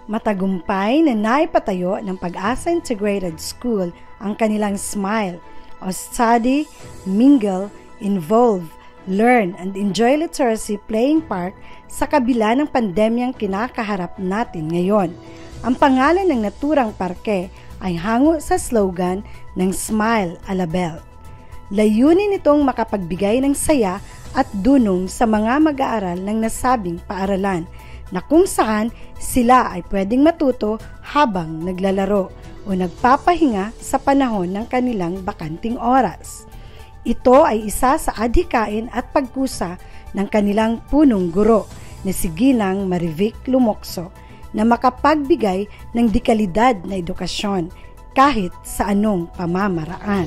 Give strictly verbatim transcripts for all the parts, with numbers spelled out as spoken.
Matagumpay na naipatayo ng Pag-asa Integrated School ang kanilang SMILE o Study, Mingle, Involve, Learn and Enjoy Literacy Playing Park sa kabila ng pandemyang kinakaharap natin ngayon. Ang pangalan ng naturang parke ay hango sa slogan ng Smile Alabel. Layunin nitong makapagbigay ng saya at dunong sa mga mag-aaral ng nasabing paaralan na kung saan sila ay pwedeng matuto habang naglalaro o nagpapahinga sa panahon ng kanilang bakanting oras. Ito ay isa sa adhikain at pagkusa ng kanilang punong guro na si Ginang Marivic Lumokso na makapagbigay ng dekalidad na edukasyon kahit sa anong pamamaraan.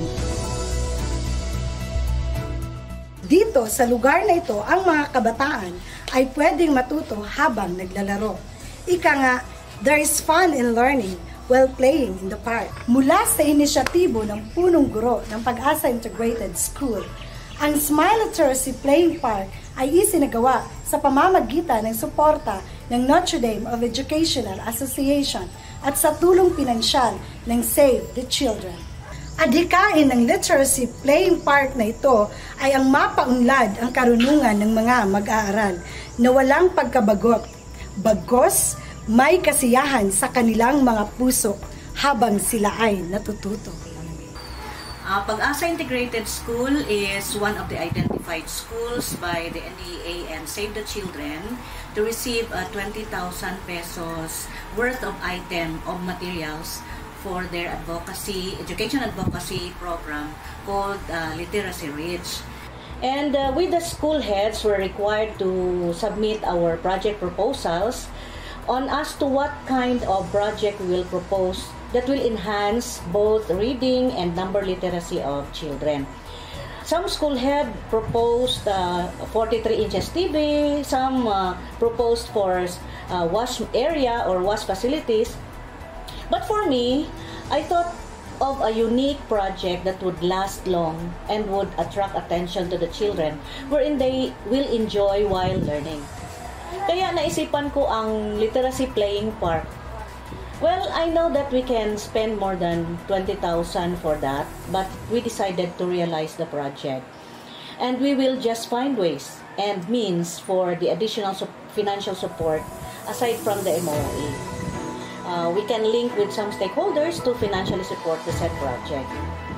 Dito sa lugar na ito, ang mga kabataan ay pwedeng matuto habang naglalaro. Ika nga, there is fun in learning while playing in the park. Mula sa inisyatibo ng punong guro ng Pag-asa Integrated School, ang Smile Literacy Playing Park ay isinagawa sa pamamagitan ng suporta ng Notre Dame of Educational Association at sa tulong pinansyal ng Save the Children. Adhikain ng Literacy Playing Park na ito ay ang mapaunlad ang karunungan ng mga mag-aaral na walang pagkabagot, bagos may kasiyahan sa kanilang mga puso habang sila ay natututo. Uh, Pag-asa Integrated School is one of the identified schools by the N D A and Save the Children to receive uh, twenty thousand pesos worth of item of materials for their advocacy, education advocacy program called uh, Literacy Reach. And uh, we, the school heads, were required to submit our project proposals on as to what kind of project we will propose that will enhance both reading and number literacy of children. Some school head proposed uh, forty-three inches T V, some uh, proposed for uh, wash area or wash facilities. But for me, I thought of a unique project that would last long and would attract attention to the children wherein they will enjoy while learning. Kaya naisipan ko ang Literacy Playing Park. Well, I know that we can spend more than twenty thousand for that, but we decided to realize the project. And we will just find ways and means for the additional su- financial support aside from the M O E. Uh, we can link with some stakeholders to financially support the said project.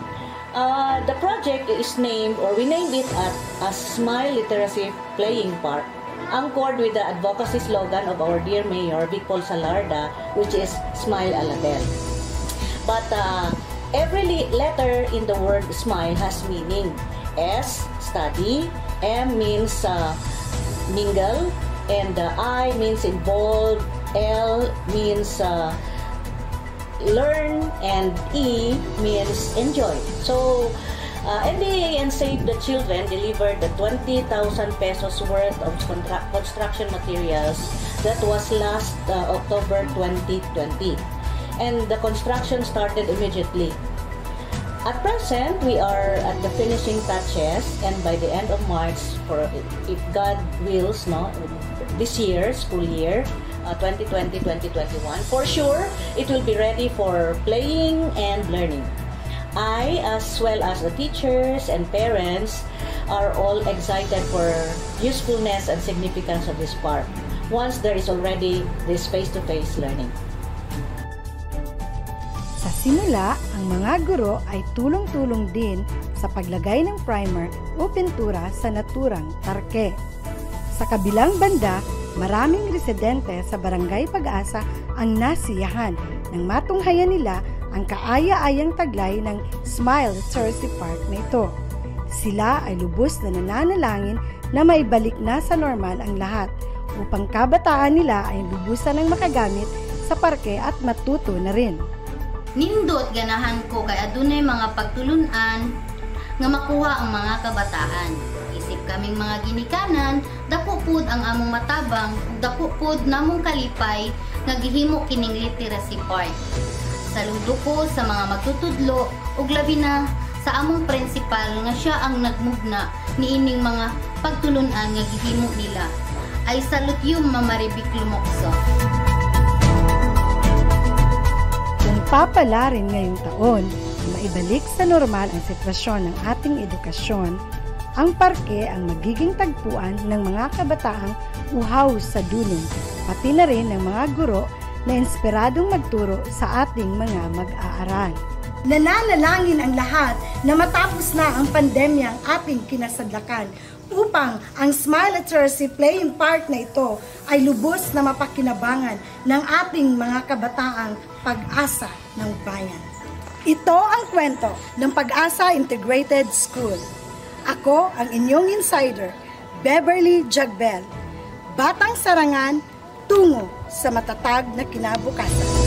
Uh, the project is named, or we named it at a Smile Literacy Playing Park, anchored with the advocacy slogan of our dear Mayor, Vic Paul Salarda, which is Smile Alabel. But uh, every letter in the word smile has meaning. S, study, M means uh, mingle, and uh, I means involve, L means uh, learn, and E means enjoy. So, uh, N D A and Save the Children delivered the twenty thousand pesos worth of contra- construction materials that was last uh, October twenty twenty. And the construction started immediately. At present, we are at the finishing touches, and by the end of March, for if God wills, no, this year, school year, uh, twenty twenty to twenty twenty-one, for sure, it will be ready for playing and learning. I, as well as the teachers and parents, are all excited for usefulness and significance of this park once there is already this face-to-face learning. Sa simula, ang mga guro ay tulong-tulong din sa paglagay ng primer o pintura sa naturang parke. Sa kabilang banda, maraming residente sa Barangay Pag-asa ang nasiyahan nang matunghayan nila ang kaaya-ayang taglay ng Smile Literacy Park na ito. Sila ay lubos na nananalangin na maibalik na sa normal ang lahat upang kabataan nila ay lubusan ng makagamit sa parke at matuto na rin. Nindot ganahan ko kay adunay mga pagtulunan nga makuha ang mga kabataan. Isip kaming mga ginikanan, dako pud ang among matabang, dako pud namong kalipay nga gihimo kining literacy park. Saludo ko sa mga magtutudlo ug labi na sa among principal nga siya ang nagmugna niining mga pagtulunan nga gihimo nila. I salute you, Mama Marivic Lumokso. Nagpapala rin ngayong taon na maibalik sa normal ang sitwasyon ng ating edukasyon. Ang parke ang magiging tagpuan ng mga kabataang uhaw sa dulong, pati na rin ng mga guro na inspiradong magturo sa ating mga mag-aaral. Nananalangin ang lahat na matapos na ang pandemyang ating kinasadlakan upang ang Smile Literacy Playing Park na ito ay lubos na mapakinabangan ng ating mga kabataang pag-asa ng bayan. Ito ang kwento ng Pag-asa Integrated School. Ako ang inyong insider, Beverly Jagbel, batang sarangan tungo sa matatag na kinabukasan.